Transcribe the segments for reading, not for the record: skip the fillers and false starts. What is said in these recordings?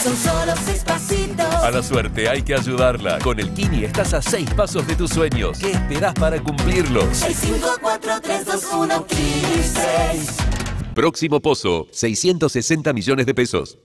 Son solo 6 pasitos. A la suerte hay que ayudarla. Con el Kini estás a 6 pasos de tus sueños. ¿Qué esperás para cumplirlos? 6, 5, 4, 3, 2, 1, Kini 6. Próximo pozo, 660 millones de pesos.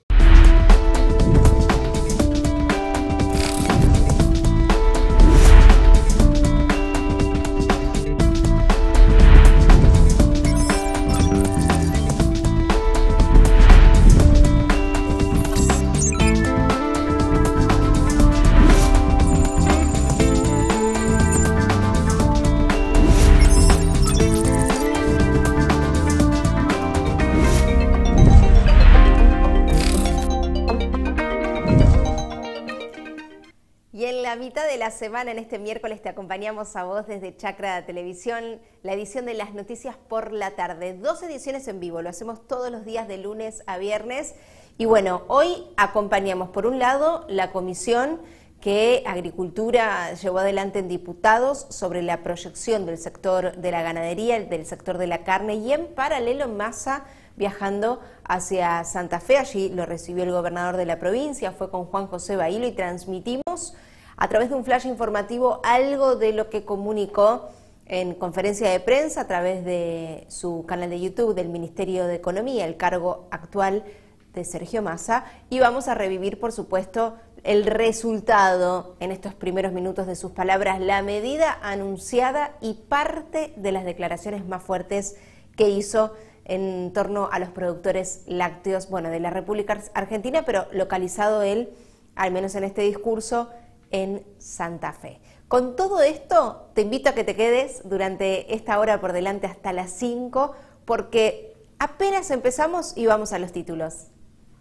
La mitad de la semana, en este miércoles, te acompañamos a vos desde Chacra Televisión, la edición de las noticias por la tarde. 2 ediciones en vivo, lo hacemos todos los días de lunes a viernes. Y bueno, hoy acompañamos por un lado la comisión que Agricultura llevó adelante en diputados sobre la proyección del sector de la ganadería, del sector de la carne, y en paralelo Massa viajando hacia Santa Fe. Allí lo recibió el gobernador de la provincia, fue con Juan José Bailo y transmitimos a través de un flash informativo algo de lo que comunicó en conferencia de prensa a través de su canal de YouTube del Ministerio de Economía, el cargo actual de Sergio Massa, y vamos a revivir, por supuesto, el resultado en estos primeros minutos de sus palabras, la medida anunciada y parte de las declaraciones más fuertes que hizo en torno a los productores lácteos, bueno, de la República Argentina, pero localizado él, al menos en este discurso, en Santa Fe. Con todo esto, te invito a que te quedes durante esta hora por delante hasta las 5, porque apenas empezamos y vamos a los títulos.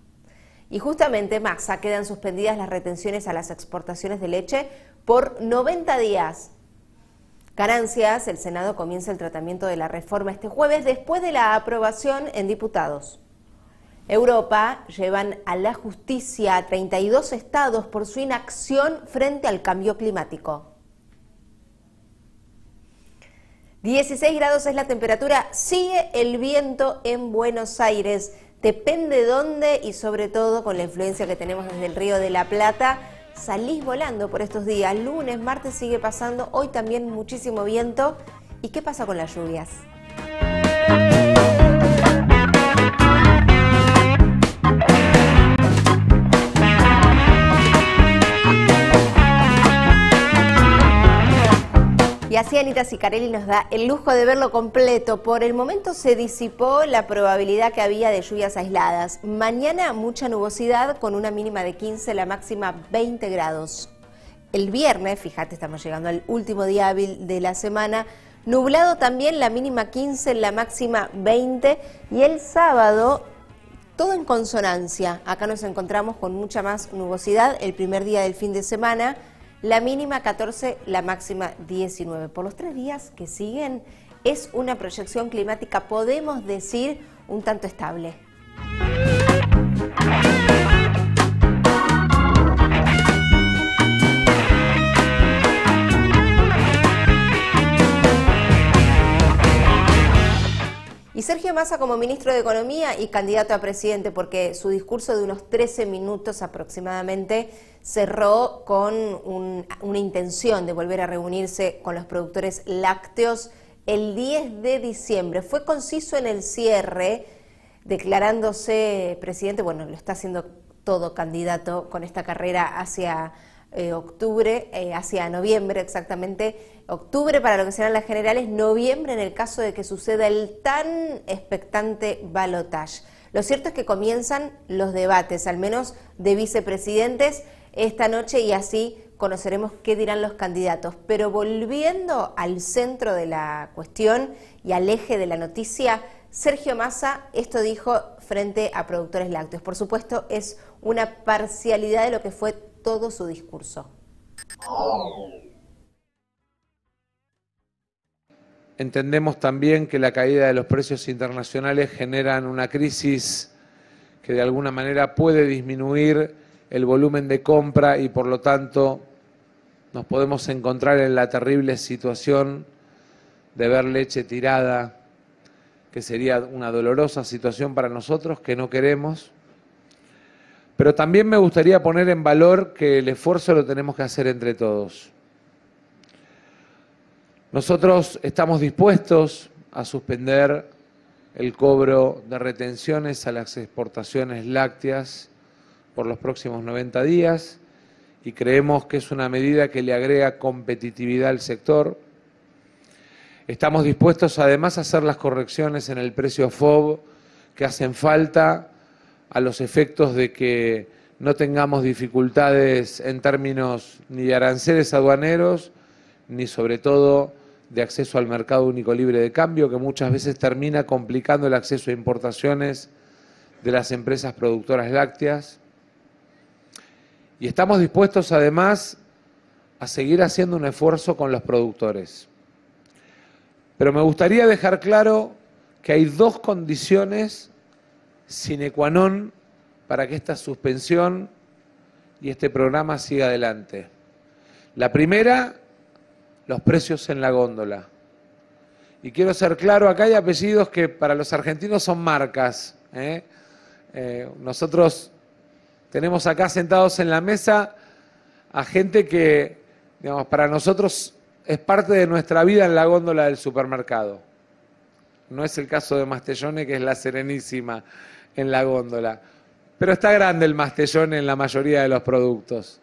Y justamente, Massa, quedan suspendidas las retenciones a las exportaciones de leche por 90 días. Ganancias, el Senado comienza el tratamiento de la reforma este jueves después de la aprobación en diputados. Europa llevan a la justicia a 32 estados por su inacción frente al cambio climático. 16 grados es la temperatura, sigue el viento en Buenos Aires. Depende dónde y sobre todo con la influencia que tenemos desde el Río de la Plata, salís volando por estos días. Lunes, martes sigue pasando, hoy también muchísimo viento. ¿Y qué pasa con las lluvias? Y así Anita Sicarelli nos da el lujo de verlo completo. Por el momento se disipó la probabilidad que había de lluvias aisladas. Mañana mucha nubosidad con una mínima de 15, la máxima 20 grados. El viernes, fíjate, estamos llegando al último día hábil de la semana, nublado también, la mínima 15, la máxima 20. Y el sábado, todo en consonancia. Acá nos encontramos con mucha más nubosidad el primer día del fin de semana. La mínima 14, la máxima 19. Por los 3 días que siguen, es una proyección climática, podemos decir, un tanto estable. Y Sergio Massa como ministro de Economía y candidato a presidente, porque su discurso de unos 13 minutos aproximadamente cerró con una intención de volver a reunirse con los productores lácteos el 10 de diciembre. Fue conciso en el cierre, declarándose presidente, bueno, lo está haciendo todo candidato con esta carrera hacia octubre, hacia noviembre exactamente, octubre para lo que serán las generales, noviembre en el caso de que suceda el tan expectante balotaje. Lo cierto es que comienzan los debates, al menos de vicepresidentes, esta noche, y así conoceremos qué dirán los candidatos. Pero volviendo al centro de la cuestión y al eje de la noticia, Sergio Massa esto dijo frente a productores lácteos. Por supuesto, es una parcialidad de lo que fue todo su discurso. Entendemos también que la caída de los precios internacionales generan una crisis que de alguna manera puede disminuir el volumen de compra y por lo tanto nos podemos encontrar en la terrible situación de ver leche tirada, que sería una dolorosa situación para nosotros, que no queremos. Pero también me gustaría poner en valor que el esfuerzo lo tenemos que hacer entre todos. Nosotros estamos dispuestos a suspender el cobro de retenciones a las exportaciones lácteas por los próximos 90 días y creemos que es una medida que le agrega competitividad al sector. Estamos dispuestos además a hacer las correcciones en el precio FOB que hacen falta a los efectos de que no tengamos dificultades en términos ni de aranceles aduaneros, ni sobre todo de acceso al mercado único libre de cambio, que muchas veces termina complicando el acceso a importaciones de las empresas productoras lácteas. Y estamos dispuestos además a seguir haciendo un esfuerzo con los productores. Pero me gustaría dejar claro que hay dos condiciones sine qua non para que esta suspensión y este programa siga adelante. La primera, los precios en la góndola. Y quiero ser claro, acá hay apellidos que para los argentinos son marcas. Nosotros tenemos acá sentados en la mesa a gente que, digamos, para nosotros es parte de nuestra vida en la góndola del supermercado. No es el caso de Mastellone, que es la Serenísima en la góndola. Pero está grande el Mastellone en la mayoría de los productos.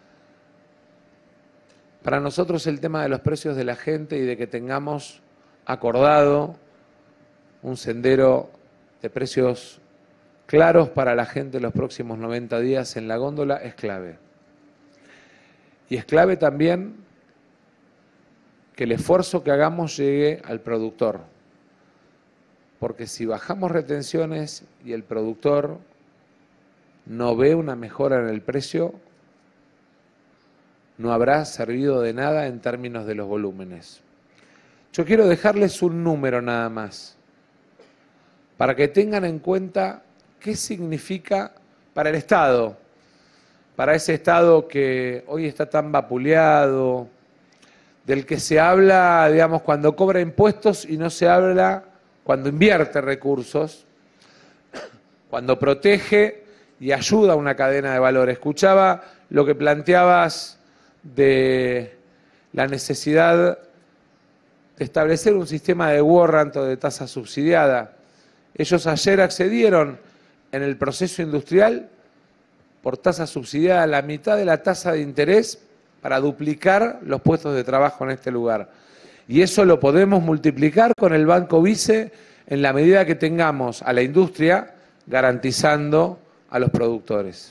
Para nosotros el tema de los precios de la gente y de que tengamos acordado un sendero de precios claros para la gente en los próximos 90 días en la góndola es clave. Y es clave también que el esfuerzo que hagamos llegue al productor. Porque si bajamos retenciones y el productor no ve una mejora en el precio, no habrá servido de nada en términos de los volúmenes. Yo quiero dejarles un número nada más, para que tengan en cuenta qué significa para el Estado, para ese Estado que hoy está tan vapuleado, del que se habla, digamos, cuando cobra impuestos y no se habla cuando invierte recursos, cuando protege y ayuda a una cadena de valor. Escuchaba lo que planteabas de la necesidad de establecer un sistema de warrant o de tasa subsidiada. Ellos ayer accedieron en el proceso industrial por tasa subsidiada a la mitad de la tasa de interés para duplicar los puestos de trabajo en este lugar. Y eso lo podemos multiplicar con el Banco Vice en la medida que tengamos a la industria garantizando a los productores.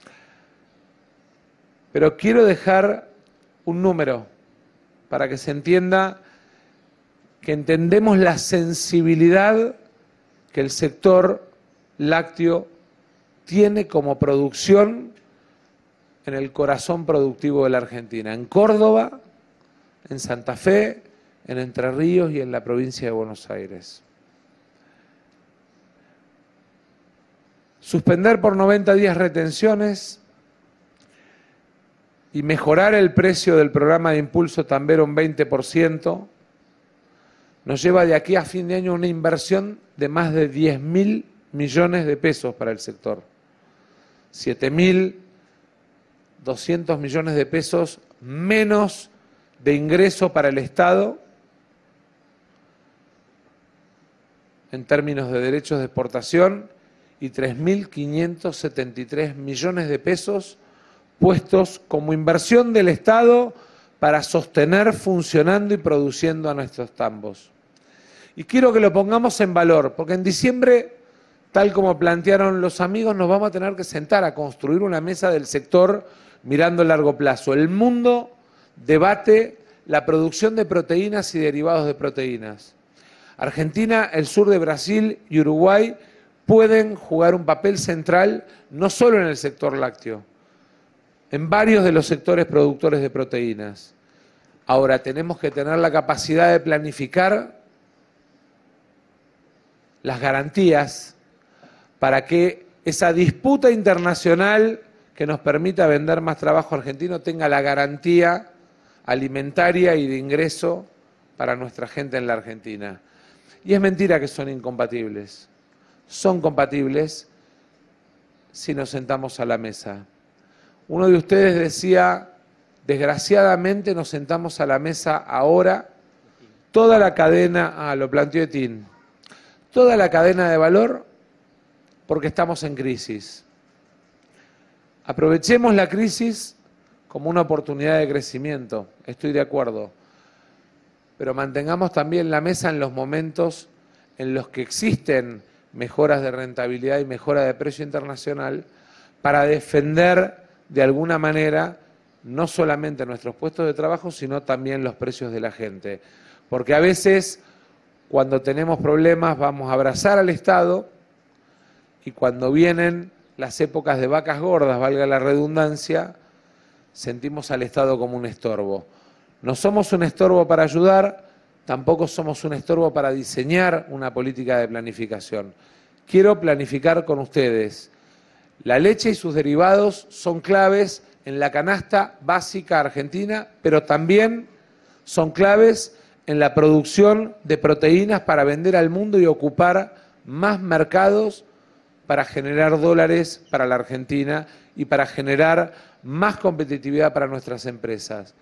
Pero quiero dejar un número para que se entienda que entendemos la sensibilidad que el sector lácteo tiene como producción en el corazón productivo de la Argentina, en Córdoba, en Santa Fe, en Entre Ríos y en la provincia de Buenos Aires. Suspender por 90 días retenciones y mejorar el precio del programa de impulso Tambero un 20%, nos lleva de aquí a fin de año una inversión de más de 10.000 millones de pesos para el sector. 7.200 millones de pesos menos de ingreso para el Estado en términos de derechos de exportación y 3.573 millones de pesos puestos como inversión del Estado para sostener funcionando y produciendo a nuestros tambos. Y quiero que lo pongamos en valor, porque en diciembre, tal como plantearon los amigos, nos vamos a tener que sentar a construir una mesa del sector mirando a largo plazo. El mundo debate la producción de proteínas y derivados de proteínas. Argentina, el sur de Brasil y Uruguay pueden jugar un papel central no solo en el sector lácteo, en varios de los sectores productores de proteínas. Ahora tenemos que tener la capacidad de planificar las garantías para que esa disputa internacional que nos permita vender más trabajo argentino tenga la garantía alimentaria y de ingreso para nuestra gente en la Argentina. Y es mentira que son incompatibles. Son compatibles si nos sentamos a la mesa. Uno de ustedes decía, desgraciadamente nos sentamos a la mesa ahora, toda la cadena, lo planteó Etín, toda la cadena de valor porque estamos en crisis. Aprovechemos la crisis como una oportunidad de crecimiento, estoy de acuerdo, pero mantengamos también la mesa en los momentos en los que existen mejoras de rentabilidad y mejora de precio internacional para defender de alguna manera no solamente nuestros puestos de trabajo, sino también los precios de la gente. Porque a veces, cuando tenemos problemas, vamos a abrazar al Estado y cuando vienen las épocas de vacas gordas, valga la redundancia, sentimos al Estado como un estorbo. No somos un estorbo para ayudar, tampoco somos un estorbo para diseñar una política de planificación. Quiero planificar con ustedes. La leche y sus derivados son claves en la canasta básica argentina, pero también son claves en la producción de proteínas para vender al mundo y ocupar más mercados para generar dólares para la Argentina y para generar más competitividad para nuestras empresas.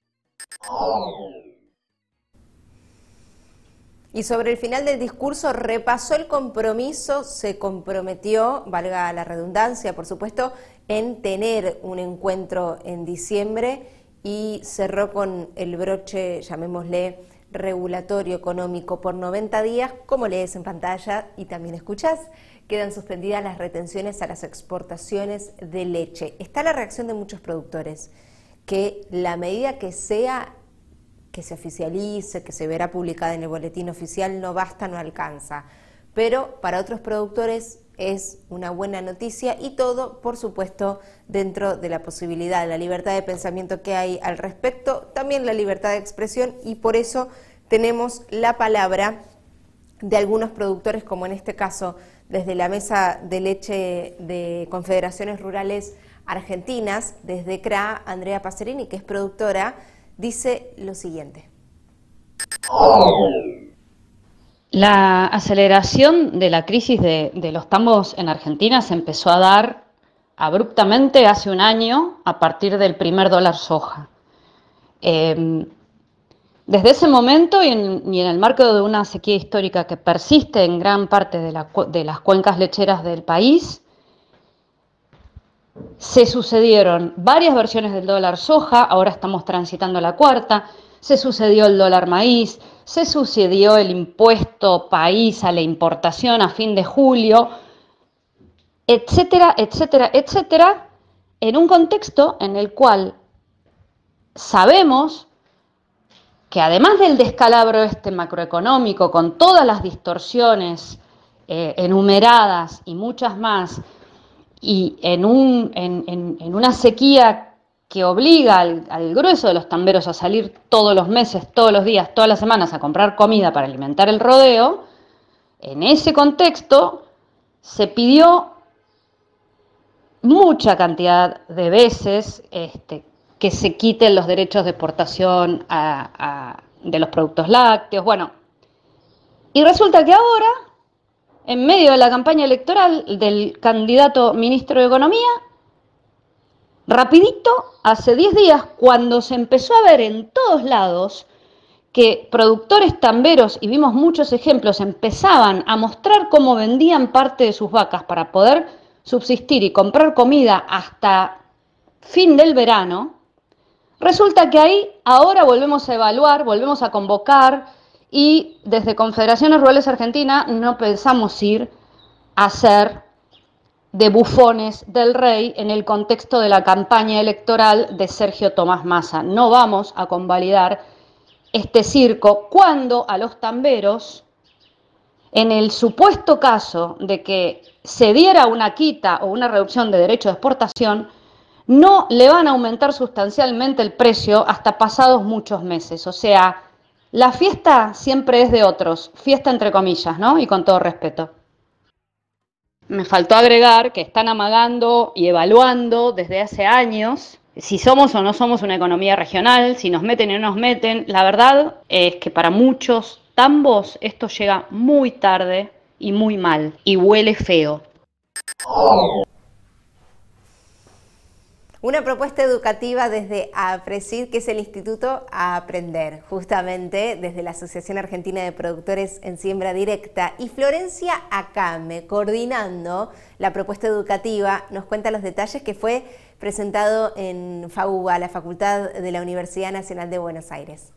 Y sobre el final del discurso repasó el compromiso, se comprometió, valga la redundancia, por supuesto, en tener un encuentro en diciembre y cerró con el broche, llamémosle, regulatorio económico por 90 días, como lees en pantalla y también escuchás. Quedan suspendidas las retenciones a las exportaciones de leche. Está la reacción de muchos productores, que la medida que sea, que se oficialice, que se verá publicada en el boletín oficial, no basta, no alcanza. Pero para otros productores es una buena noticia y todo, por supuesto, dentro de la posibilidad, de la libertad de pensamiento que hay al respecto, también la libertad de expresión, y por eso tenemos la palabra de algunos productores, como en este caso desde la Mesa de Leche de Confederaciones Rurales Argentinas, desde CRA, Andrea Pacerini, que es productora, dice lo siguiente. La aceleración de la crisis de los tambos en Argentina se empezó a dar abruptamente hace un año a partir del primer dólar soja. Desde ese momento y en el marco de una sequía histórica que persiste en gran parte de las cuencas lecheras del país, se sucedieron varias versiones del dólar soja, ahora estamos transitando la cuarta, se sucedió el dólar maíz, se sucedió el impuesto país a la importación a fin de julio, etcétera, etcétera, etcétera, en un contexto en el cual sabemos que además del descalabro macroeconómico, con todas las distorsiones enumeradas y muchas más, y en una sequía que obliga al grueso de los tamberos a salir todos los meses, todos los días, todas las semanas a comprar comida para alimentar el rodeo, en ese contexto se pidió mucha cantidad de veces que se quiten los derechos de exportación de los productos lácteos. Bueno, y resulta que ahora, en medio de la campaña electoral del candidato ministro de Economía, rapidito, hace 10 días, cuando se empezó a ver en todos lados que productores tamberos, y vimos muchos ejemplos, empezaban a mostrar cómo vendían parte de sus vacas para poder subsistir y comprar comida hasta fin del verano, resulta que ahí ahora volvemos a evaluar, volvemos a convocar, y desde Confederaciones Rurales Argentinas no pensamos ir a ser de bufones del rey en el contexto de la campaña electoral de Sergio Tomás Massa. No vamos a convalidar este circo cuando a los tamberos, en el supuesto caso de que se diera una quita o una reducción de derecho de exportación, no le van a aumentar sustancialmente el precio hasta pasados muchos meses. O sea, la fiesta siempre es de otros, fiesta entre comillas, ¿no? Y con todo respeto. Me faltó agregar que están amagando y evaluando desde hace años si somos o no somos una economía regional, si nos meten o no nos meten. La verdad es que para muchos tambos esto llega muy tarde y muy mal, y huele feo. Una propuesta educativa desde APRESID, que es el Instituto a Aprender, justamente desde la Asociación Argentina de Productores en Siembra Directa. Y Florencia Acame, coordinando la propuesta educativa, nos cuenta los detalles, que fue presentado en FAUBA, la Facultad de la Universidad Nacional de Buenos Aires.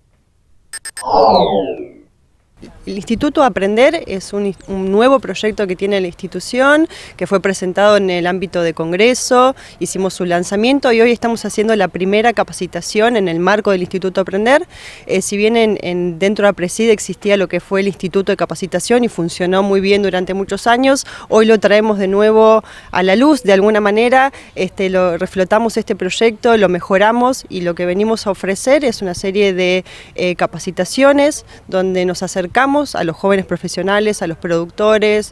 El Instituto Aprender es un nuevo proyecto que tiene la institución, que fue presentado en el ámbito de congreso, hicimos su lanzamiento y hoy estamos haciendo la primera capacitación en el marco del Instituto Aprender. Si bien dentro de APRESID existía lo que fue el Instituto de Capacitación y funcionó muy bien durante muchos años, hoy lo traemos de nuevo a la luz, de alguna manera reflotamos este proyecto, lo mejoramos y lo que venimos a ofrecer es una serie de capacitaciones donde nos acercamos a los jóvenes profesionales, a los productores,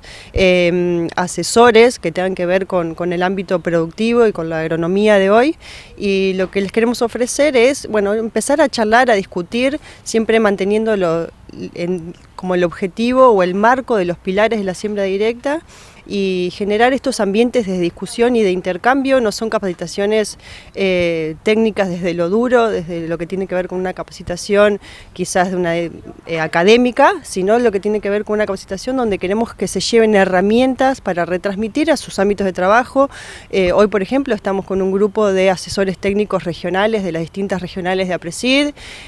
asesores que tengan que ver con el ámbito productivo y con la agronomía de hoy, y lo que les queremos ofrecer es, bueno, empezar a charlar, a discutir, siempre manteniéndolo como el objetivo o el marco de los pilares de la siembra directa, y generar estos ambientes de discusión y de intercambio. No son capacitaciones técnicas desde lo duro, desde lo que tiene que ver con una capacitación quizás de una académica, sino lo que tiene que ver con una capacitación donde queremos que se lleven herramientas para retransmitir a sus ámbitos de trabajo. Hoy, por ejemplo, estamos con un grupo de asesores técnicos regionales de las distintas regionales de APRESID,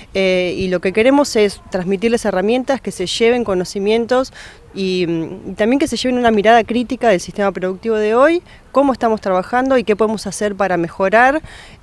y lo que queremos es transmitirles herramientas que se lleven conocimientos y también que se lleven una mirada crítica del sistema productivo de hoy, cómo estamos trabajando y qué podemos hacer para mejorar,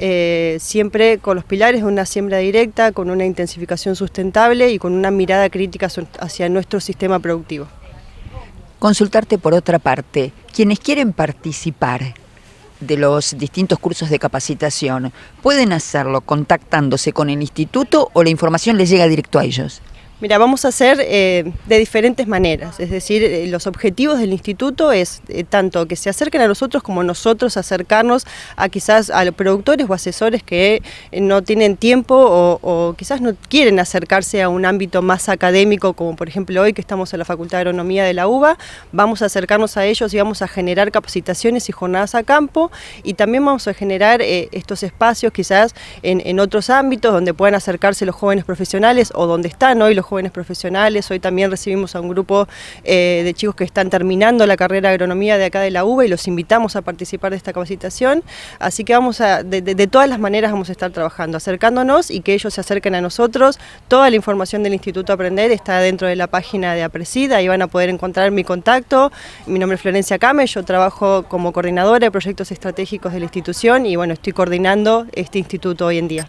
siempre con los pilares de una siembra directa, con una intensificación sustentable y con una mirada crítica hacia nuestro sistema productivo. Consultarte por otra parte, quienes quieren participar de los distintos cursos de capacitación, ¿pueden hacerlo contactándose con el instituto o la información les llega directo a ellos? Mira, vamos a hacer de diferentes maneras, es decir, los objetivos del instituto es tanto que se acerquen a nosotros como nosotros acercarnos a quizás a los productores o asesores que no tienen tiempo o quizás no quieren acercarse a un ámbito más académico, como por ejemplo hoy que estamos en la Facultad de Agronomía de la UBA, vamos a acercarnos a ellos y vamos a generar capacitaciones y jornadas a campo, y también vamos a generar estos espacios quizás en otros ámbitos donde puedan acercarse los jóvenes profesionales o donde están hoy los jóvenes profesionales. Hoy también recibimos a un grupo de chicos que están terminando la carrera de agronomía de acá de la UBA y los invitamos a participar de esta capacitación, así que vamos de todas las maneras vamos a estar trabajando, acercándonos y que ellos se acerquen a nosotros. Toda la información del Instituto Aprender está dentro de la página de APRESID, ahí van a poder encontrar mi contacto. Mi nombre es Florencia Acame, yo trabajo como coordinadora de proyectos estratégicos de la institución y bueno, estoy coordinando este instituto hoy en día.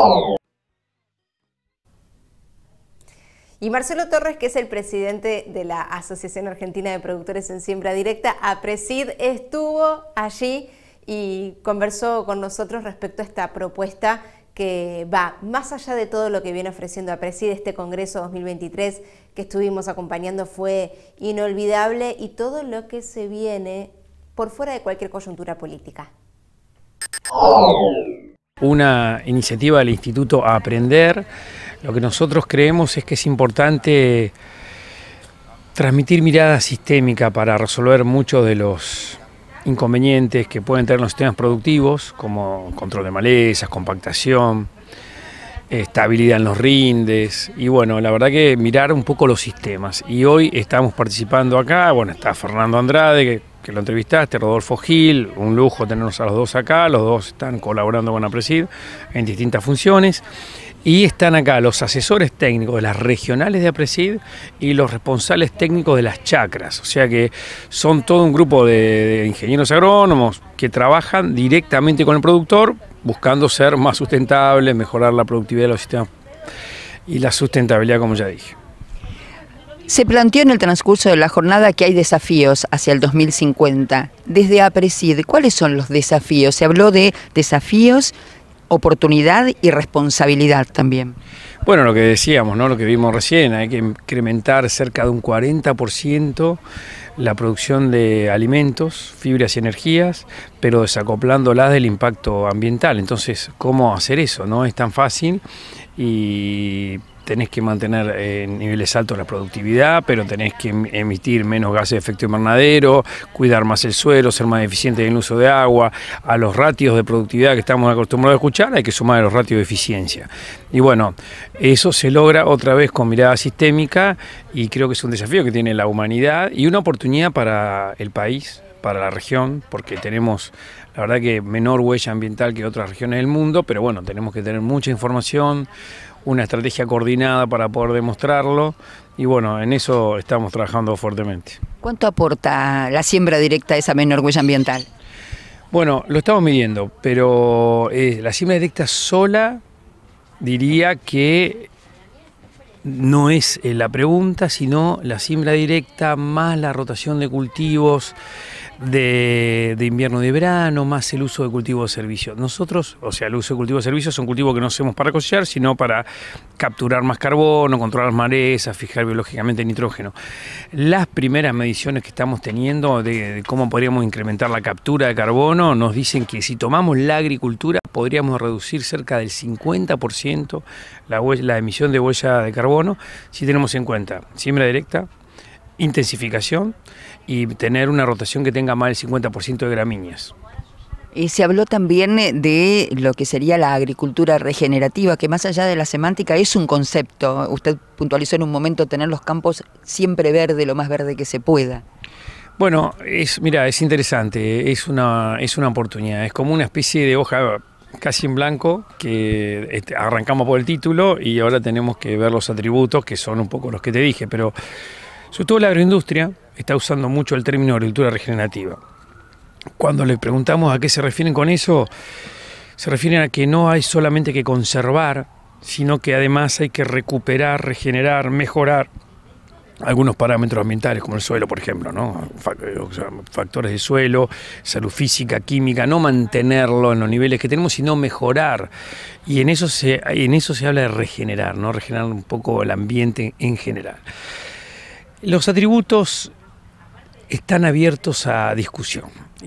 Y Marcelo Torres, que es el presidente de la Asociación Argentina de Productores en Siembra Directa, APRESID, estuvo allí y conversó con nosotros respecto a esta propuesta que va más allá de todo lo que viene ofreciendo APRESID. Este Congreso 2023 que estuvimos acompañando fue inolvidable, y todo lo que se viene por fuera de cualquier coyuntura política. Una iniciativa del Instituto a Aprender. Lo que nosotros creemos es que es importante transmitir mirada sistémica para resolver muchos de los inconvenientes que pueden tener los sistemas productivos, como control de malezas, compactación, estabilidad en los rindes, y bueno, la verdad que mirar un poco los sistemas. Y hoy estamos participando acá, bueno, está Fernando Andrade, que lo entrevistaste, Rodolfo Gil, un lujo tenernos a los dos acá, los dos están colaborando con APRESID en distintas funciones. Y están acá los asesores técnicos de las regionales de APRESID y los responsables técnicos de las chacras. O sea que son todo un grupo de ingenieros agrónomos que trabajan directamente con el productor, buscando ser más sustentables, mejorar la productividad de los sistemas y la sustentabilidad, como ya dije. Se planteó en el transcurso de la jornada que hay desafíos hacia el 2050. Desde APRESID, ¿cuáles son los desafíos? Se habló de desafíos, oportunidad y responsabilidad también. Bueno, lo que decíamos, ¿no? Lo que vimos recién, hay que incrementar cerca de un 40% la producción de alimentos, fibras y energías, pero desacoplándolas del impacto ambiental. Entonces, ¿cómo hacer eso? No es tan fácil y tenés que mantener en niveles altos la productividad, pero tenés que emitir menos gases de efecto invernadero, cuidar más el suelo, ser más eficiente en el uso de agua. A los ratios de productividad que estamos acostumbrados a escuchar hay que sumar los ratios de eficiencia. Y bueno, eso se logra otra vez con mirada sistémica y creo que es un desafío que tiene la humanidad y una oportunidad para el país, para la región, porque tenemos, la verdad que menor huella ambiental que otras regiones del mundo, pero bueno, tenemos que tener mucha información, una estrategia coordinada para poder demostrarlo y bueno, en eso estamos trabajando fuertemente. ¿Cuánto aporta la siembra directa a esa menor huella ambiental? Bueno, lo estamos midiendo, pero la siembra directa sola diría que no es la pregunta, sino la siembra directa más la rotación de cultivos de invierno y de verano, más el uso de cultivos de servicio. Nosotros, o sea, el uso de cultivos de servicio son cultivos que no hacemos para cosechar, sino para capturar más carbono, controlar malezas, fijar biológicamente nitrógeno. Las primeras mediciones que estamos teniendo de cómo podríamos incrementar la captura de carbono nos dicen que si tomamos la agricultura podríamos reducir cerca del 50% la emisión de huella de carbono si tenemos en cuenta siembra directa, intensificación y tener una rotación que tenga más del 50% de gramíneas. Se habló también de lo que sería la agricultura regenerativa, que más allá de la semántica es un concepto. Usted puntualizó en un momento tener los campos siempre verde, lo más verde que se pueda. Bueno, mira, es interesante, es una oportunidad, es como una especie de hoja casi en blanco que arrancamos por el título y ahora tenemos que ver los atributos que son un poco los que te dije, pero sobre todo la agroindustria está usando mucho el término agricultura regenerativa. Cuando le preguntamos a qué se refieren con eso, se refieren a que no hay solamente que conservar, sino que además hay que recuperar, regenerar, mejorar algunos parámetros ambientales, como el suelo, por ejemplo, ¿no? Factores de suelo, salud física, química, no mantenerlo en los niveles que tenemos, sino mejorar. Y en eso se habla de regenerar, ¿no? Regenerar un poco el ambiente en general. Los atributos están abiertos a discusión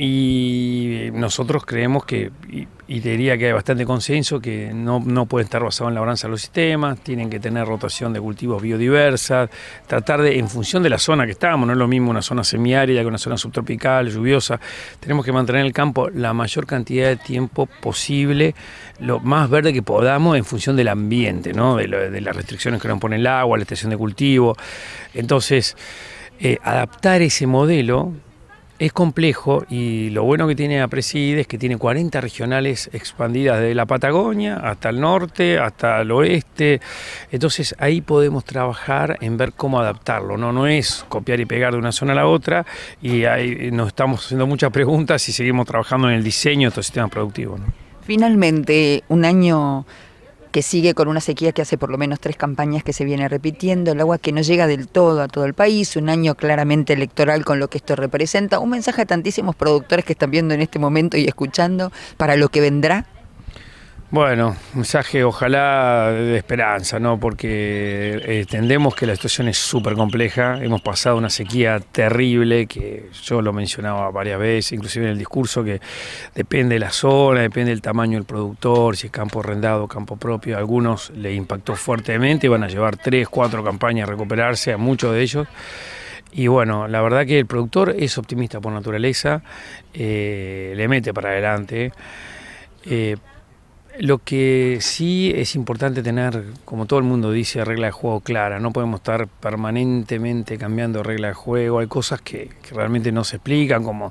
y nosotros creemos que, y diría que hay bastante consenso, que no puede estar basado en la labranza de los sistemas, tienen que tener rotación de cultivos biodiversas, tratar de, en función de la zona que estamos, no es lo mismo una zona semiárida que una zona subtropical, lluviosa, tenemos que mantener el campo la mayor cantidad de tiempo posible, lo más verde que podamos en función del ambiente, ¿no? de las restricciones que nos pone el agua, la estación de cultivo. Entonces, adaptar ese modelo es complejo y lo bueno que tiene APRESID es que tiene 40 regionales expandidas desde la Patagonia hasta el norte, hasta el oeste. Entonces ahí podemos trabajar en ver cómo adaptarlo. No es copiar y pegar de una zona a la otra y ahí nos estamos haciendo muchas preguntas y seguimos trabajando en el diseño de estos sistemas productivos, ¿no? Finalmente, un año que sigue con una sequía que hace por lo menos 3 campañas que se viene repitiendo, el agua que no llega del todo a todo el país, un año claramente electoral con lo que esto representa, un mensaje a tantísimos productores que están viendo en este momento y escuchando para lo que vendrá. Bueno, mensaje ojalá de esperanza, ¿no? Porque entendemos que la situación es súper compleja, hemos pasado una sequía terrible, que yo lo mencionaba varias veces, inclusive en el discurso, que depende de la zona, depende del tamaño del productor, si es campo arrendado, campo propio, a algunos le impactó fuertemente, van a llevar 3, 4 campañas a recuperarse, a muchos de ellos. Y bueno, la verdad que el productor es optimista por naturaleza, le mete para adelante. Lo que sí es importante tener, como todo el mundo dice, regla de juego clara. No podemos estar permanentemente cambiando regla de juego. Hay cosas que realmente no se explican, como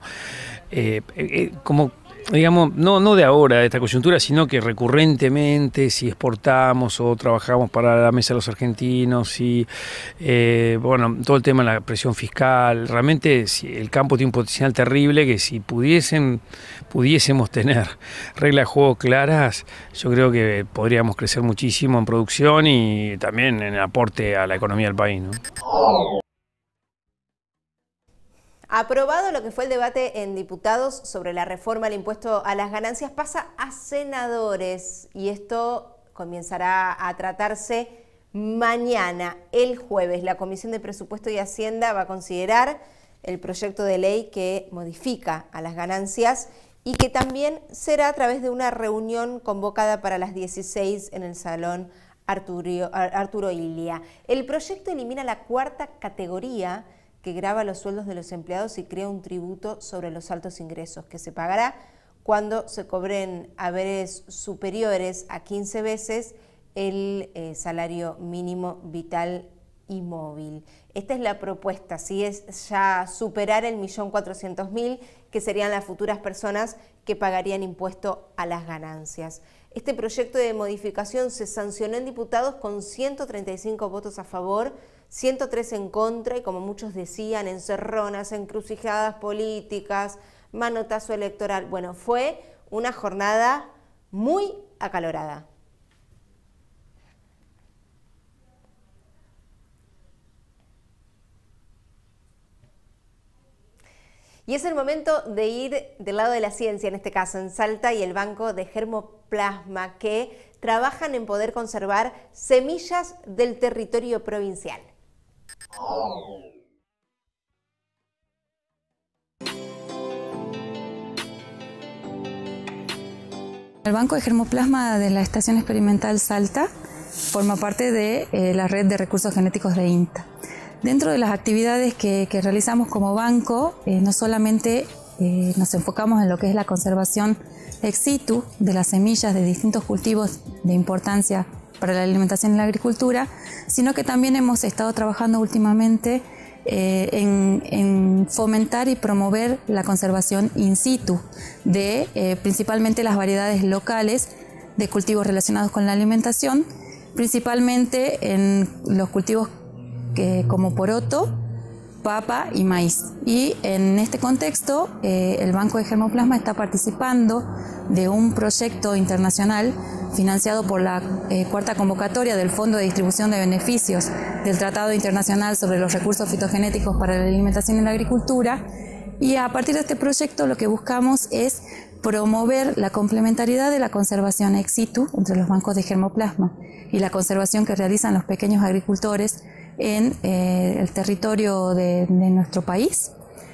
digamos, no de ahora, de esta coyuntura, sino que recurrentemente, si exportamos o trabajamos para la mesa de los argentinos, si, bueno, todo el tema de la presión fiscal, realmente si el campo tiene un potencial terrible que si pudiésemos tener reglas de juego claras, yo creo que podríamos crecer muchísimo en producción y también en el aporte a la economía del país, ¿no? Aprobado lo que fue el debate en diputados sobre la reforma al impuesto a las ganancias, pasa a senadores y esto comenzará a tratarse mañana, el jueves. La Comisión de Presupuesto y Hacienda va a considerar el proyecto de ley que modifica a las ganancias y que también será a través de una reunión convocada para las 16 en el Salón Arturo Ilia. El proyecto elimina la cuarta categoría que grava los sueldos de los empleados y crea un tributo sobre los altos ingresos que se pagará cuando se cobren haberes superiores a 15 veces el salario mínimo vital y móvil. Esta es la propuesta, ¿sí? Es ya superar el 1.400.000, que serían las futuras personas que pagarían impuesto a las ganancias. Este proyecto de modificación se sancionó en diputados con 135 votos a favor, 103 en contra y, como muchos decían, encerronas, encrucijadas políticas, manotazo electoral. Bueno, fue una jornada muy acalorada. Y es el momento de ir del lado de la ciencia, en este caso en Salta y el Banco de Germoplasma, que trabajan en poder conservar semillas del territorio provincial. El Banco de Germoplasma de la Estación Experimental Salta forma parte de la red de recursos genéticos de INTA. Dentro de las actividades que realizamos como banco, no solamente nos enfocamos en lo que es la conservación ex situ de las semillas de distintos cultivos de importancia para la alimentación y la agricultura, sino que también hemos estado trabajando últimamente en fomentar y promover la conservación in situ de principalmente las variedades locales de cultivos relacionados con la alimentación, principalmente en los cultivos como poroto, papa y maíz. Y en este contexto, el Banco de Germoplasma está participando de un proyecto internacional financiado por la cuarta convocatoria del Fondo de Distribución de Beneficios del Tratado Internacional sobre los Recursos Fitogenéticos para la Alimentación y la Agricultura. Y a partir de este proyecto lo que buscamos es promover la complementariedad de la conservación ex situ entre los bancos de germoplasma y la conservación que realizan los pequeños agricultores en el territorio de nuestro país,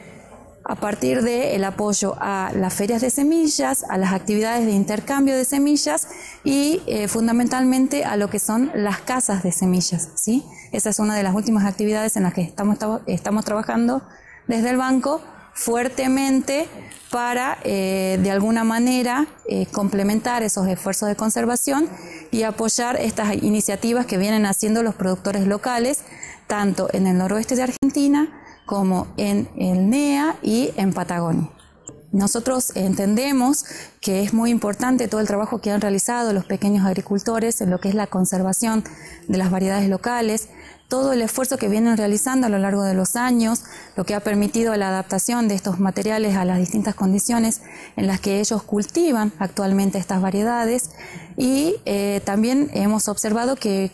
a partir del apoyo a las ferias de semillas, a las actividades de intercambio de semillas y fundamentalmente a lo que son las casas de semillas, ¿sí? Esa es una de las últimas actividades en las que estamos trabajando desde el banco fuertemente para de alguna manera complementar esos esfuerzos de conservación y apoyar estas iniciativas que vienen haciendo los productores locales, tanto en el noroeste de Argentina como en el NEA y en Patagonia. Nosotros entendemos que es muy importante todo el trabajo que han realizado los pequeños agricultores en lo que es la conservación de las variedades locales, todo el esfuerzo que vienen realizando a lo largo de los años, lo que ha permitido la adaptación de estos materiales a las distintas condiciones en las que ellos cultivan actualmente estas variedades, y también hemos observado que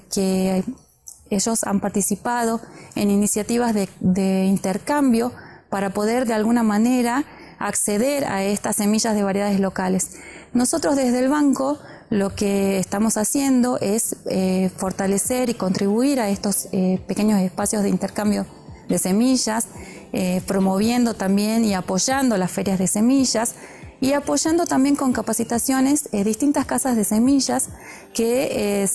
ellos han participado en iniciativas de intercambio para poder de alguna manera acceder a estas semillas de variedades locales. Nosotros desde el banco lo que estamos haciendo es fortalecer y contribuir a estos pequeños espacios de intercambio de semillas, promoviendo también y apoyando las ferias de semillas y apoyando también con capacitaciones distintas casas de semillas que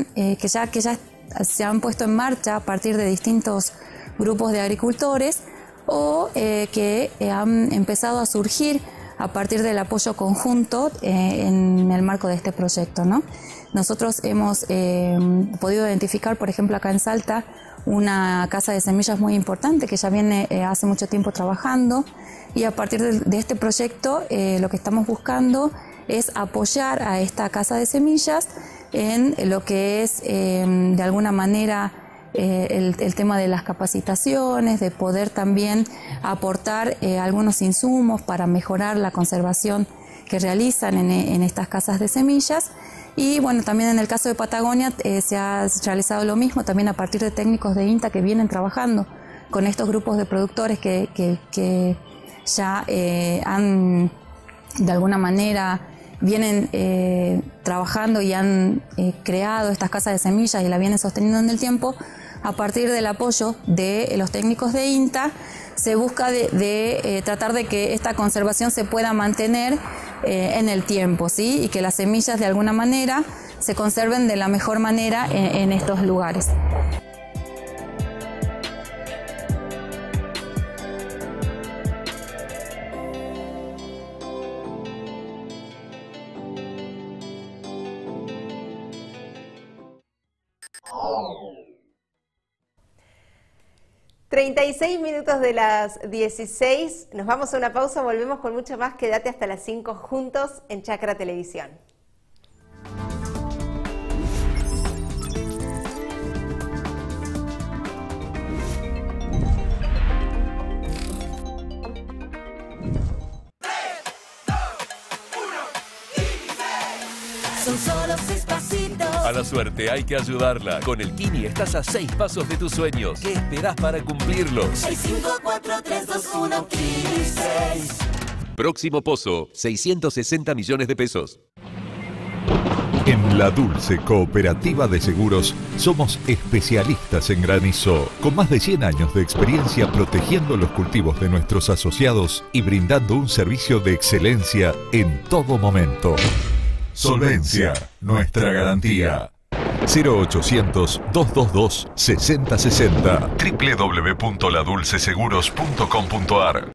ya se han puesto en marcha a partir de distintos grupos de agricultores o que han empezado a surgir a partir del apoyo conjunto en el marco de este proyecto, ¿no? Nosotros hemos podido identificar, por ejemplo, acá en Salta, una casa de semillas muy importante que ya viene hace mucho tiempo trabajando, y a partir de este proyecto lo que estamos buscando es apoyar a esta casa de semillas en lo que es de alguna manera el tema de las capacitaciones, de poder también aportar algunos insumos para mejorar la conservación que realizan en estas casas de semillas. Y bueno, también en el caso de Patagonia se ha realizado lo mismo, también a partir de técnicos de INTA que vienen trabajando con estos grupos de productores que ya han de alguna manera vienen trabajando y han creado estas casas de semillas y la vienen sosteniendo en el tiempo. A partir del apoyo de los técnicos de INTA se busca de tratar de que esta conservación se pueda mantener en el tiempo, ¿sí? Y que las semillas de alguna manera se conserven de la mejor manera en estos lugares. ...36 de las 16... Nos vamos a una pausa, volvemos con mucho más. Quédate hasta las 5 juntos en Chacra Televisión. Son solo 6 pasitos. A la suerte hay que ayudarla. Con el Kini estás a 6 pasos de tus sueños. ¿Qué esperás para cumplirlos? 6, 5, 4, 3, 2, 1, Kini 6. Próximo pozo, 660 millones de pesos. En La Dulce Cooperativa de Seguros somos especialistas en granizo, con más de 100 años de experiencia protegiendo los cultivos de nuestros asociados y brindando un servicio de excelencia en todo momento. Solvencia, nuestra garantía. 0800-222-6060 www.ladulceseguros.com.ar.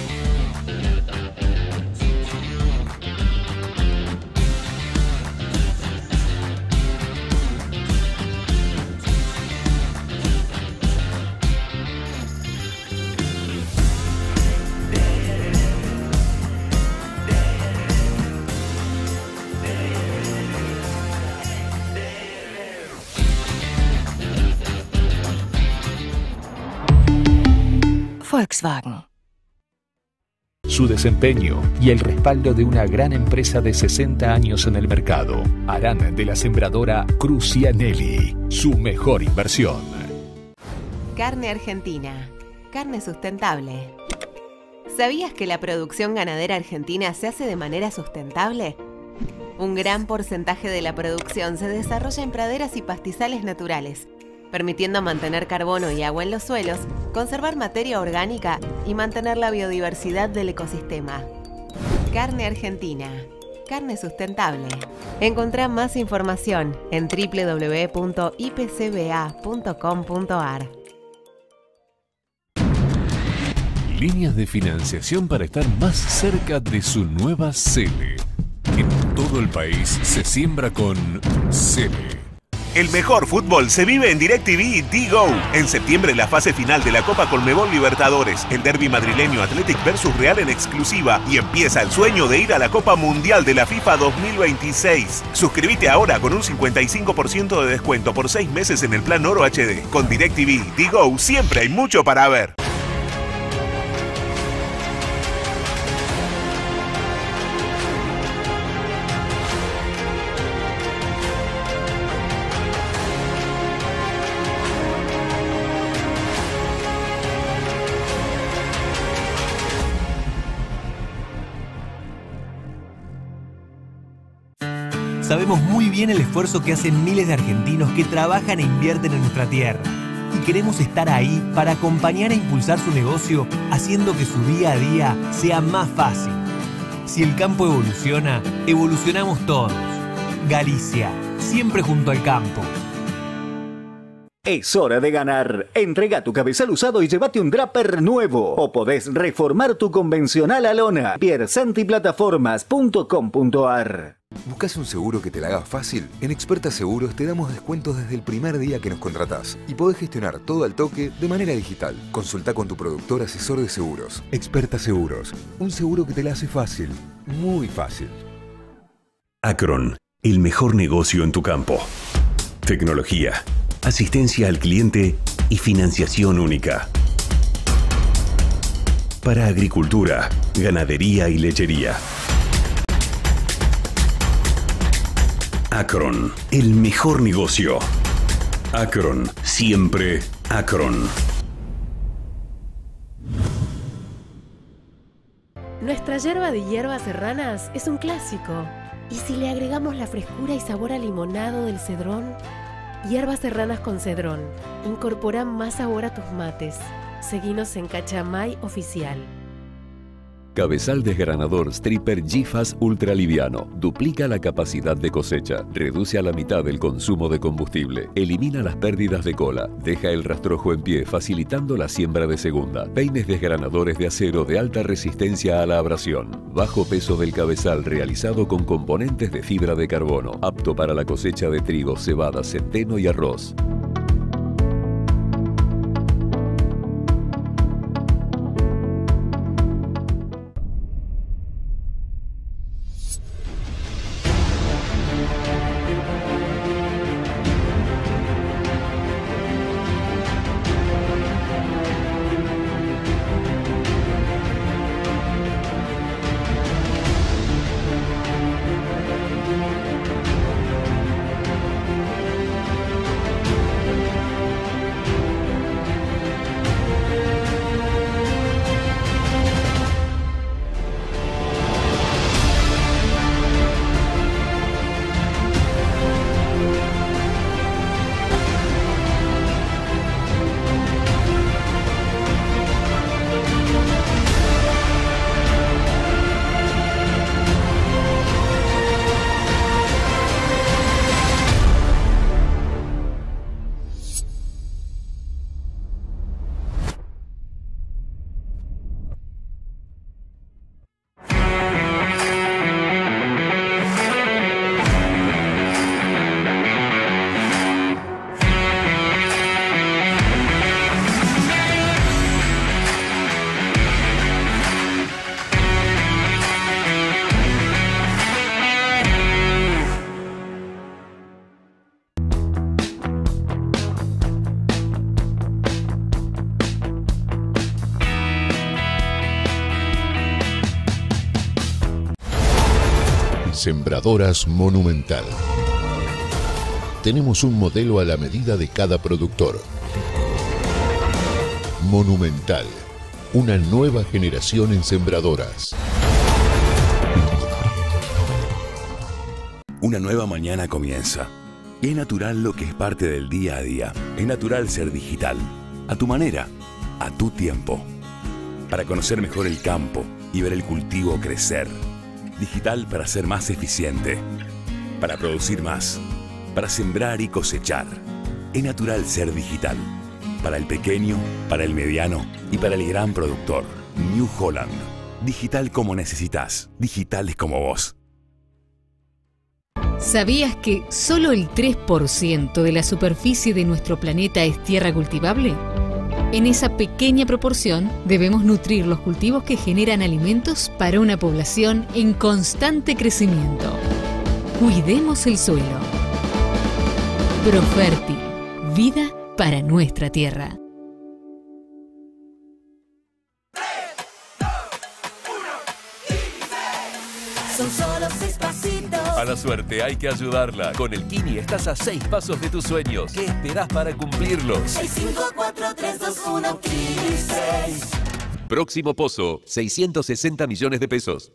Volkswagen. Su desempeño y el respaldo de una gran empresa de 60 años en el mercado harán de la sembradora Crucianelli su mejor inversión. Carne Argentina. Carne sustentable. ¿Sabías que la producción ganadera argentina se hace de manera sustentable? Un gran porcentaje de la producción se desarrolla en praderas y pastizales naturales, permitiendo mantener carbono y agua en los suelos, conservar materia orgánica y mantener la biodiversidad del ecosistema. Carne Argentina. Carne sustentable. Encontrá más información en www.ipcba.com.ar. Líneas de financiación para estar más cerca de su nueva Cele. En todo el país se siembra con Cele. El mejor fútbol se vive en DirecTV Digo. En septiembre la fase final de la Copa Conmebol Libertadores, el derbi madrileño Athletic versus Real en exclusiva y empieza el sueño de ir a la Copa Mundial de la FIFA 2026. Suscríbete ahora con un 55% de descuento por 6 meses en el plan Oro HD. Con DirecTV Digo siempre hay mucho para ver. Sabemos muy bien el esfuerzo que hacen miles de argentinos que trabajan e invierten en nuestra tierra. Y queremos estar ahí para acompañar e impulsar su negocio, haciendo que su día a día sea más fácil. Si el campo evoluciona, evolucionamos todos. Galicia, siempre junto al campo. Es hora de ganar. Entrega tu cabezal usado y llévate un Draper nuevo. O podés reformar tu convencional a lona. piersantiplataformas.com.ar. ¿Buscas un seguro que te la haga fácil? En Experta Seguros te damos descuentos desde el primer día que nos contratás y podés gestionar todo al toque de manera digital. Consulta con tu productor asesor de seguros. Experta Seguros, un seguro que te la hace fácil, muy fácil. Acron, el mejor negocio en tu campo. Tecnología, asistencia al cliente y financiación única. Para agricultura, ganadería y lechería. Acron, el mejor negocio. Acron, siempre Acron. Nuestra yerba de hierbas serranas es un clásico. ¿Y si le agregamos la frescura y sabor a limonado del cedrón? Hierbas serranas con cedrón. Incorpora más sabor a tus mates. Seguinos en Cachamay Oficial. Cabezal desgranador Stripper G-Fast ultraliviano. Duplica la capacidad de cosecha. Reduce a la mitad el consumo de combustible. Elimina las pérdidas de cola. Deja el rastrojo en pie, facilitando la siembra de segunda. Peines desgranadores de acero de alta resistencia a la abrasión. Bajo peso del cabezal realizado con componentes de fibra de carbono. Apto para la cosecha de trigo, cebada, centeno y arroz. Sembradoras Monumental. Tenemos un modelo a la medida de cada productor. Monumental, una nueva generación en sembradoras. Una nueva mañana comienza. Y es natural lo que es parte del día a día. Es natural ser digital. A tu manera, a tu tiempo. Para conocer mejor el campo y ver el cultivo crecer. Digital para ser más eficiente. Para producir más. Para sembrar y cosechar. Es natural ser digital. Para el pequeño, para el mediano y para el gran productor. New Holland. Digital como necesitas. Digitales como vos. ¿Sabías que solo el 3% de la superficie de nuestro planeta es tierra cultivable? En esa pequeña proporción debemos nutrir los cultivos que generan alimentos para una población en constante crecimiento. Cuidemos el suelo. Profertil, vida para nuestra tierra. Son solo 6 pasitos. A la suerte hay que ayudarla. Con el Kini estás a 6 pasos de tus sueños. ¿Qué esperás para cumplirlos? 6, 5, 4, 3, 2, 1, Kini 6. Próximo pozo, 660 millones de pesos.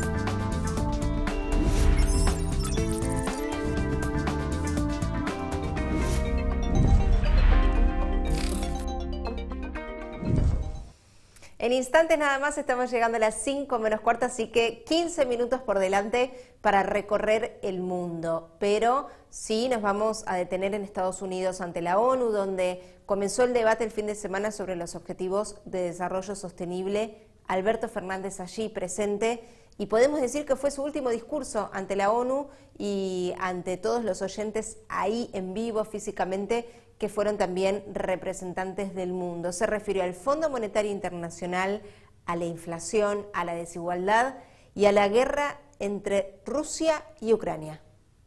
En instantes nada más estamos llegando a las 5 menos cuarto, así que 15 minutos por delante para recorrer el mundo. Pero sí nos vamos a detener en Estados Unidos ante la ONU, donde comenzó el debate el fin de semana sobre los Objetivos de Desarrollo Sostenible. Alberto Fernández allí presente, y podemos decir que fue su último discurso ante la ONU y ante todos los oyentes ahí en vivo físicamente, que fueron también representantes del mundo. Se refirió al Fondo Monetario Internacional, a la inflación, a la desigualdad y a la guerra entre Rusia y Ucrania.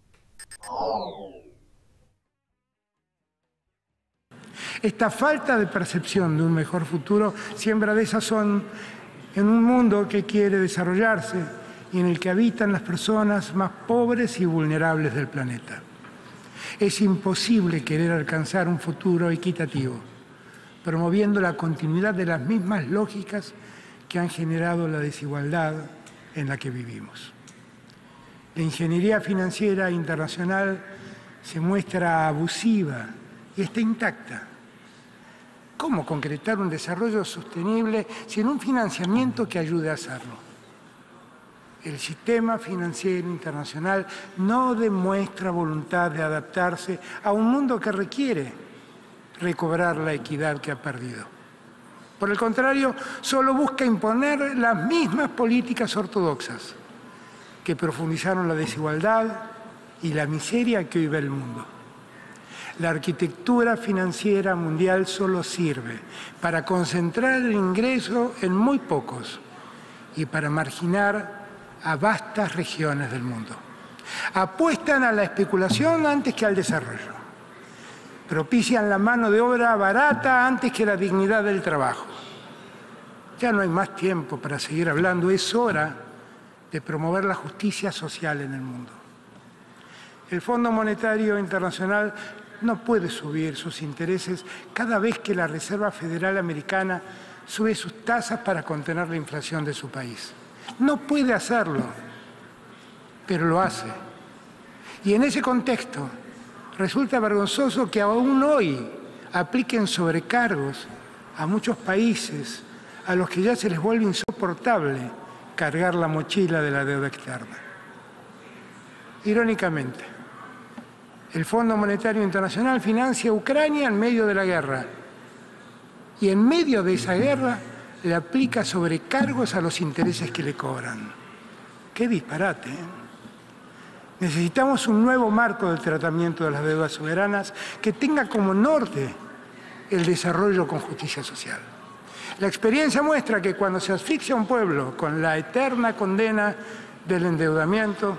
Esta falta de percepción de un mejor futuro siembra desazón en un mundo que quiere desarrollarse y en el que habitan las personas más pobres y vulnerables del planeta. Es imposible querer alcanzar un futuro equitativo, promoviendo la continuidad de las mismas lógicas que han generado la desigualdad en la que vivimos. La ingeniería financiera internacional se muestra abusiva y está intacta. ¿Cómo concretar un desarrollo sostenible sin un financiamiento que ayude a hacerlo? El sistema financiero internacional no demuestra voluntad de adaptarse a un mundo que requiere recobrar la equidad que ha perdido. Por el contrario, solo busca imponer las mismas políticas ortodoxas que profundizaron la desigualdad y la miseria que hoy ve el mundo. La arquitectura financiera mundial solo sirve para concentrar el ingreso en muy pocos y para marginar a vastas regiones del mundo. Apuestan a la especulación antes que al desarrollo. Propician la mano de obra barata antes que la dignidad del trabajo. Ya no hay más tiempo para seguir hablando, es hora de promover la justicia social en el mundo. El Fondo Monetario Internacional no puede subir sus intereses cada vez que la Reserva Federal Americana sube sus tasas para contener la inflación de su país. No puede hacerlo, pero lo hace. Y en ese contexto, resulta vergonzoso que aún hoy apliquen sobrecargos a muchos países a los que ya se les vuelve insoportable cargar la mochila de la deuda externa. Irónicamente, el Fondo Monetario Internacional financia a Ucrania en medio de la guerra y en medio de esa guerra le aplica sobrecargos a los intereses que le cobran. ¡Qué disparate! Necesitamos un nuevo marco del tratamiento de las deudas soberanas que tenga como norte el desarrollo con justicia social. La experiencia muestra que cuando se asfixia a un pueblo con la eterna condena del endeudamiento,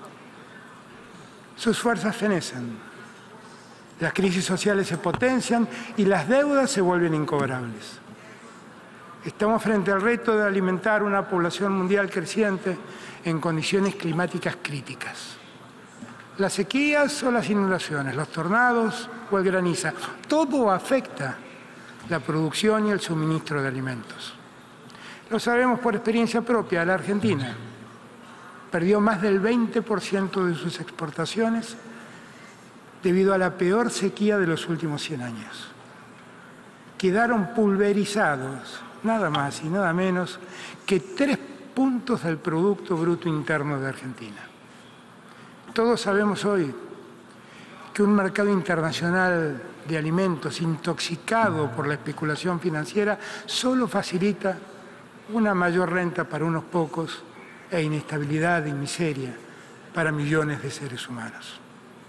sus fuerzas fenecen, las crisis sociales se potencian y las deudas se vuelven incobrables. Estamos frente al reto de alimentar una población mundial creciente en condiciones climáticas críticas. Las sequías o las inundaciones, los tornados o el granizo, todo afecta la producción y el suministro de alimentos. Lo sabemos por experiencia propia. La Argentina perdió más del 20% de sus exportaciones debido a la peor sequía de los últimos 100 años. Quedaron pulverizados, nada más y nada menos, que 3 puntos del Producto Bruto Interno de Argentina. Todos sabemos hoy que un mercado internacional de alimentos intoxicado por la especulación financiera solo facilita una mayor renta para unos pocos e inestabilidad y miseria para millones de seres humanos.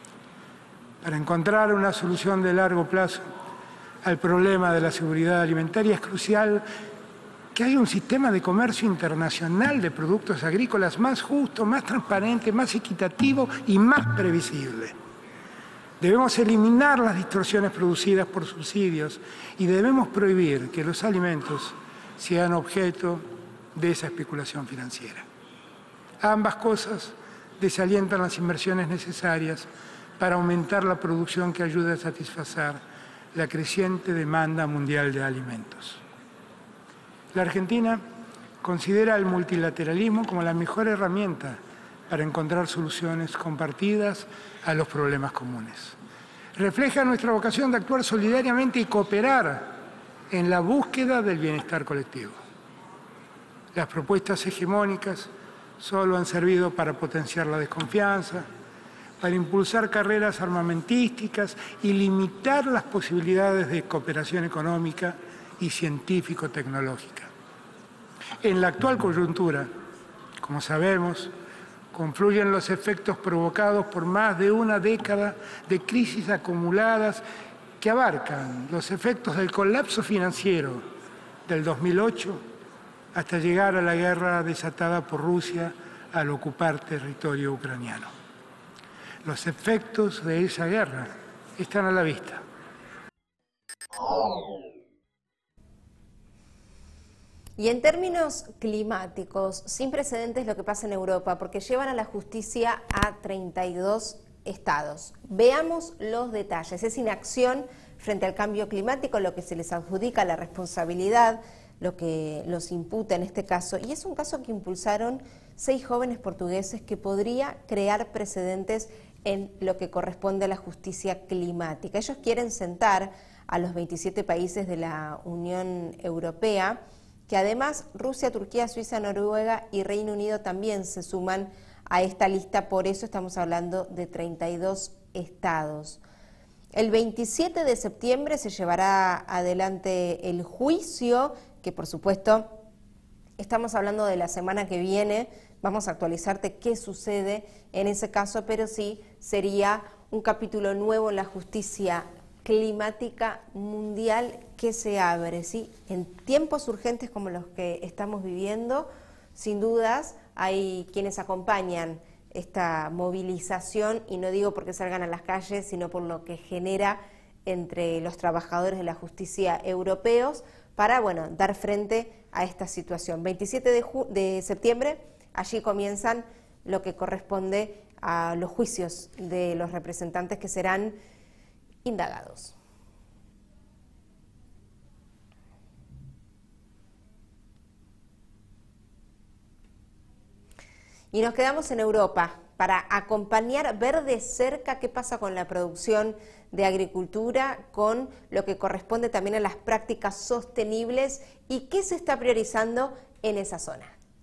Para encontrar una solución de largo plazo al problema de la seguridad alimentaria es crucial que haya un sistema de comercio internacional de productos agrícolas más justo, más transparente, más equitativo y más previsible. Debemos eliminar las distorsiones producidas por subsidios y debemos prohibir que los alimentos sean objeto de esa especulación financiera. Ambas cosas desalientan las inversiones necesarias para aumentar la producción que ayude a satisfacer la creciente demanda mundial de alimentos. La Argentina considera el multilateralismo como la mejor herramienta para encontrar soluciones compartidas a los problemas comunes. Refleja nuestra vocación de actuar solidariamente y cooperar en la búsqueda del bienestar colectivo. Las propuestas hegemónicas solo han servido para potenciar la desconfianza, para impulsar carreras armamentísticas y limitar las posibilidades de cooperación económica y científico-tecnológica. En la actual coyuntura, como sabemos, confluyen los efectos provocados por más de una década de crisis acumuladas que abarcan los efectos del colapso financiero del 2008 hasta llegar a la guerra desatada por Rusia al ocupar territorio ucraniano. Los efectos de esa guerra están a la vista. Y en términos climáticos, sin precedentes lo que pasa en Europa, porque llevan a la justicia a 32 estados. Veamos los detalles. Es inacción frente al cambio climático lo que se les adjudica la responsabilidad, lo que los imputa en este caso. Y es un caso que impulsaron 6 jóvenes portugueses que podría crear precedentes en lo que corresponde a la justicia climática. Ellos quieren sentar a los 27 países de la Unión Europea, que además Rusia, Turquía, Suiza, Noruega y Reino Unido también se suman a esta lista, por eso estamos hablando de 32 estados. El 27 de septiembre se llevará adelante el juicio, que por supuesto estamos hablando de la semana que viene, vamos a actualizarte qué sucede en ese caso, pero sí sería un capítulo nuevo en la justicia climática mundial que se abre, ¿sí? En tiempos urgentes como los que estamos viviendo, sin dudas hay quienes acompañan esta movilización, y no digo porque salgan a las calles, sino por lo que genera entre los trabajadores de la justicia europeos para, bueno, dar frente a esta situación. 27 de septiembre, allí comienzan lo que corresponde a los juicios de los representantes que serán indagados. Y nos quedamos en Europa para acompañar, ver de cerca qué pasa con la producción de agricultura, con lo que corresponde también a las prácticas sostenibles y qué se está priorizando en esa zona.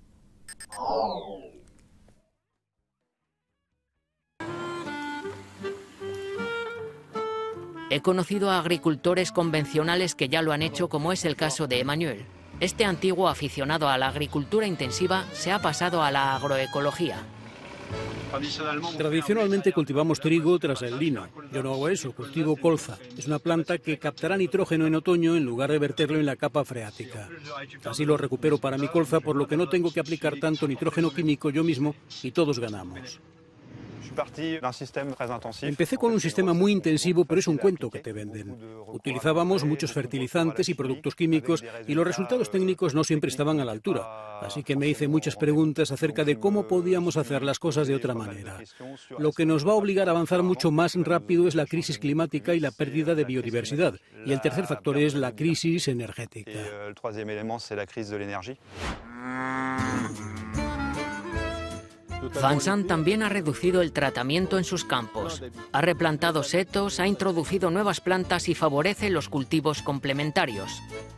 He conocido a agricultores convencionales que ya lo han hecho, como es el caso de Emmanuel. Este antiguo aficionado a la agricultura intensiva se ha pasado a la agroecología. Tradicionalmente cultivamos trigo tras el lino. Yo no hago eso, cultivo colza. Es una planta que captará nitrógeno en otoño en lugar de verterlo en la capa freática. Así lo recupero para mi colza, por lo que no tengo que aplicar tanto nitrógeno químico yo mismo y todos ganamos. Empecé con un sistema muy intensivo, pero es un cuento que te venden. Utilizábamos muchos fertilizantes y productos químicos y los resultados técnicos no siempre estaban a la altura. Así que me hice muchas preguntas acerca de cómo podíamos hacer las cosas de otra manera. Lo que nos va a obligar a avanzar mucho más rápido es la crisis climática y la pérdida de biodiversidad. Y el tercer factor es la crisis energética. Vincent también ha reducido el tratamiento en sus campos. Ha replantado setos, ha introducido nuevas plantas y favorece los cultivos complementarios.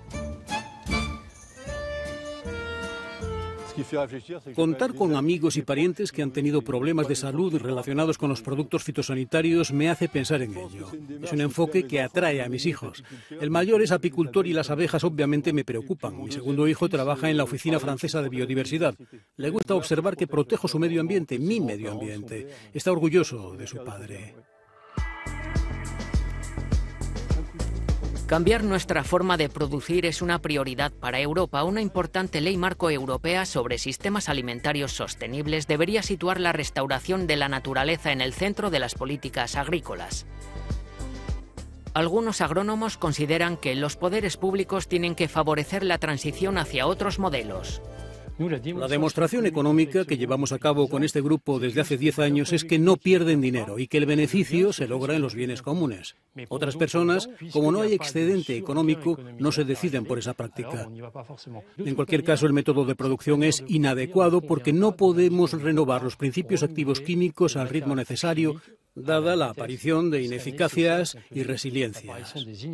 Contar con amigos y parientes que han tenido problemas de salud relacionados con los productos fitosanitarios me hace pensar en ello. Es un enfoque que atrae a mis hijos. El mayor es apicultor y las abejas obviamente me preocupan. Mi segundo hijo trabaja en la Oficina Francesa de Biodiversidad. Le gusta observar que protejo su medio ambiente, mi medio ambiente. Está orgulloso de su padre. Cambiar nuestra forma de producir es una prioridad para Europa. Una importante ley marco europea sobre sistemas alimentarios sostenibles debería situar la restauración de la naturaleza en el centro de las políticas agrícolas. Algunos agrónomos consideran que los poderes públicos tienen que favorecer la transición hacia otros modelos. La demostración económica que llevamos a cabo con este grupo desde hace 10 años es que no pierden dinero y que el beneficio se logra en los bienes comunes. Otras personas, como no hay excedente económico, no se deciden por esa práctica. En cualquier caso, el método de producción es inadecuado porque no podemos renovar los principios activos químicos al ritmo necesario, dada la aparición de ineficacias y resiliencias.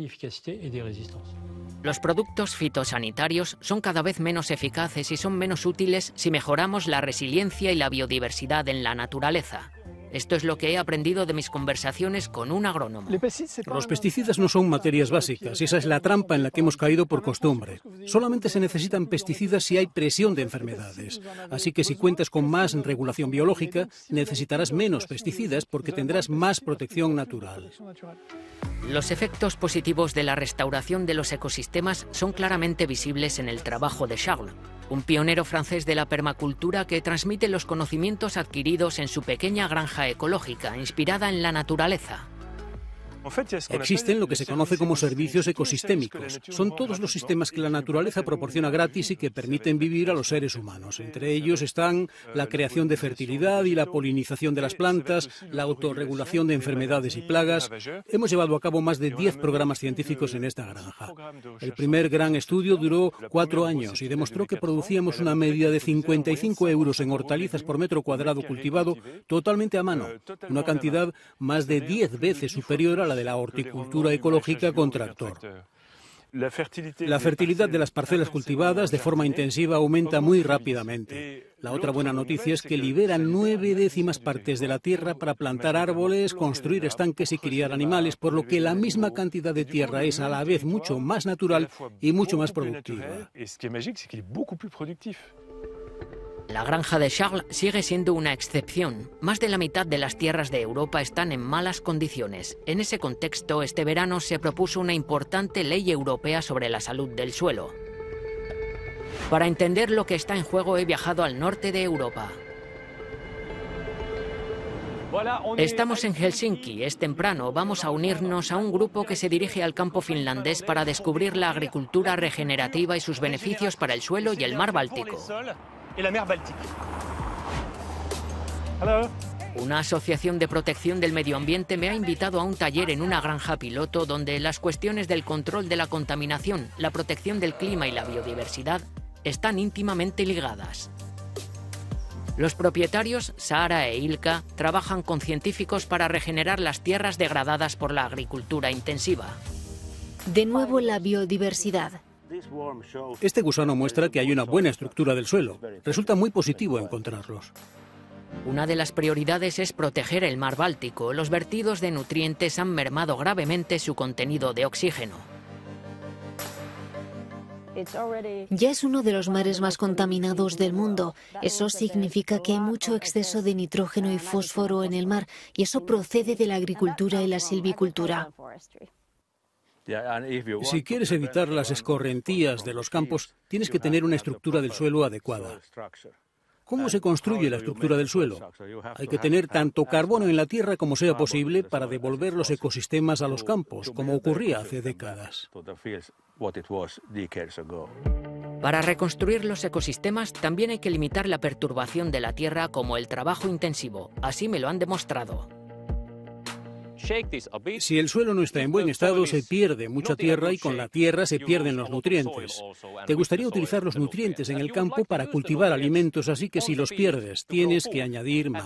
Los productos fitosanitarios son cada vez menos eficaces y son menos útiles si mejoramos la resiliencia y la biodiversidad en la naturaleza. Esto es lo que he aprendido de mis conversaciones con un agrónomo. Los pesticidas no son materias básicas, esa es la trampa en la que hemos caído por costumbre. Solamente se necesitan pesticidas si hay presión de enfermedades. Así que si cuentas con más regulación biológica, necesitarás menos pesticidas porque tendrás más protección natural. Los efectos positivos de la restauración de los ecosistemas son claramente visibles en el trabajo de Charles, un pionero francés de la permacultura que transmite los conocimientos adquiridos en su pequeña granja ecológica, inspirada en la naturaleza. Existen lo que se conoce como servicios ecosistémicos. Son todos los sistemas que la naturaleza proporciona gratis y que permiten vivir a los seres humanos. Entre ellos están la creación de fertilidad y la polinización de las plantas, la autorregulación de enfermedades y plagas. Hemos llevado a cabo más de 10 programas científicos en esta granja. El primer gran estudio duró 4 años y demostró que producíamos una media de 55 euros en hortalizas por metro cuadrado cultivado totalmente a mano, una cantidad más de 10 veces superior a la la de la horticultura ecológica con tractor. La fertilidad de las parcelas cultivadas de forma intensiva aumenta muy rápidamente. La otra buena noticia es que liberan 9/10 partes de la tierra para plantar árboles, construir estanques y criar animales, por lo que la misma cantidad de tierra es a la vez mucho más natural y mucho más productiva. La granja de Charles sigue siendo una excepción. Más de la mitad de las tierras de Europa están en malas condiciones. En ese contexto, este verano se propuso una importante ley europea sobre la salud del suelo. Para entender lo que está en juego, he viajado al norte de Europa. Estamos en Helsinki, es temprano, vamos a unirnos a un grupo que se dirige al campo finlandés para descubrir la agricultura regenerativa y sus beneficios para el suelo y el mar Báltico. Una asociación de protección del medio ambiente me ha invitado a un taller en una granja piloto donde las cuestiones del control de la contaminación, la protección del clima y la biodiversidad están íntimamente ligadas. Los propietarios, Sara e Ilka, trabajan con científicos para regenerar las tierras degradadas por la agricultura intensiva. De nuevo la biodiversidad. Este gusano muestra que hay una buena estructura del suelo. Resulta muy positivo encontrarlos. Una de las prioridades es proteger el mar Báltico. Los vertidos de nutrientes han mermado gravemente su contenido de oxígeno. Ya es uno de los mares más contaminados del mundo. Eso significa que hay mucho exceso de nitrógeno y fósforo en el mar, y eso procede de la agricultura y la silvicultura. Si quieres evitar las escorrentías de los campos, tienes que tener una estructura del suelo adecuada. ¿Cómo se construye la estructura del suelo? Hay que tener tanto carbono en la tierra como sea posible para devolver los ecosistemas a los campos, como ocurría hace décadas. Para reconstruir los ecosistemas también hay que limitar la perturbación de la tierra como el trabajo intensivo. Así me lo han demostrado. Si el suelo no está en buen estado, se pierde mucha tierra y con la tierra se pierden los nutrientes. Te gustaría utilizar los nutrientes en el campo para cultivar alimentos, así que si los pierdes, tienes que añadir más.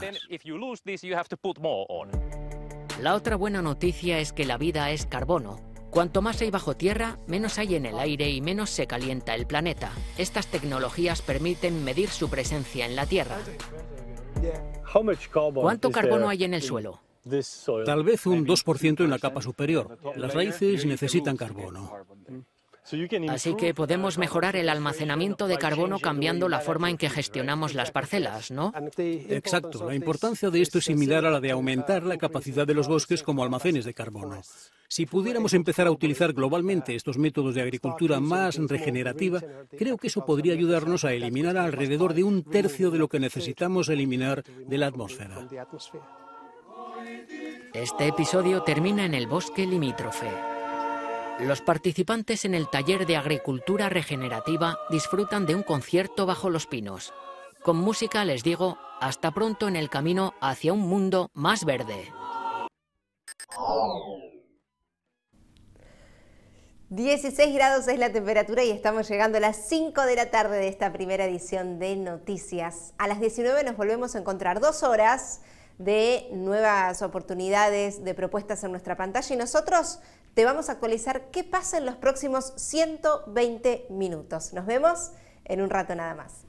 La otra buena noticia es que la vida es carbono. Cuanto más hay bajo tierra, menos hay en el aire y menos se calienta el planeta. Estas tecnologías permiten medir su presencia en la tierra. ¿Cuánto carbono hay en el suelo? Tal vez un 2% en la capa superior. Las raíces necesitan carbono. Así que podemos mejorar el almacenamiento de carbono cambiando la forma en que gestionamos las parcelas, ¿no? Exacto. La importancia de esto es similar a la de aumentar la capacidad de los bosques como almacenes de carbono. Si pudiéramos empezar a utilizar globalmente estos métodos de agricultura más regenerativa, creo que eso podría ayudarnos a eliminar alrededor de 1/3 de lo que necesitamos eliminar de la atmósfera. Este episodio termina en el bosque limítrofe. Los participantes en el taller de agricultura regenerativa disfrutan de un concierto bajo los pinos. Con música les digo, hasta pronto en el camino hacia un mundo más verde. 16 grados es la temperatura y estamos llegando a las 5 de la tarde de esta primera edición de Noticias. A las 19 nos volvemos a encontrar 2 horas de nuevas oportunidades, de propuestas en nuestra pantalla y nosotros te vamos a actualizar qué pasa en los próximos 120 minutos. Nos vemos en un rato nada más.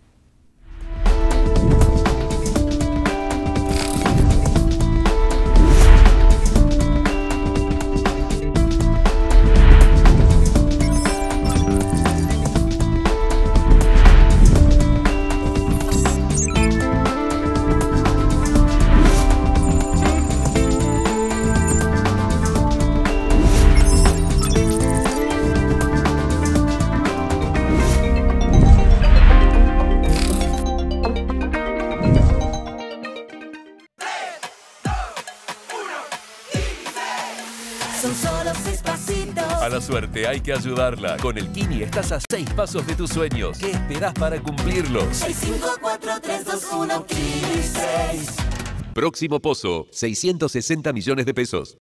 A la suerte hay que ayudarla. Con el Kini estás a 6 pasos de tus sueños. ¿Qué esperás para cumplirlos? 5, 4, 3, 2, 1, Kini 6. Próximo pozo, 660 millones de pesos.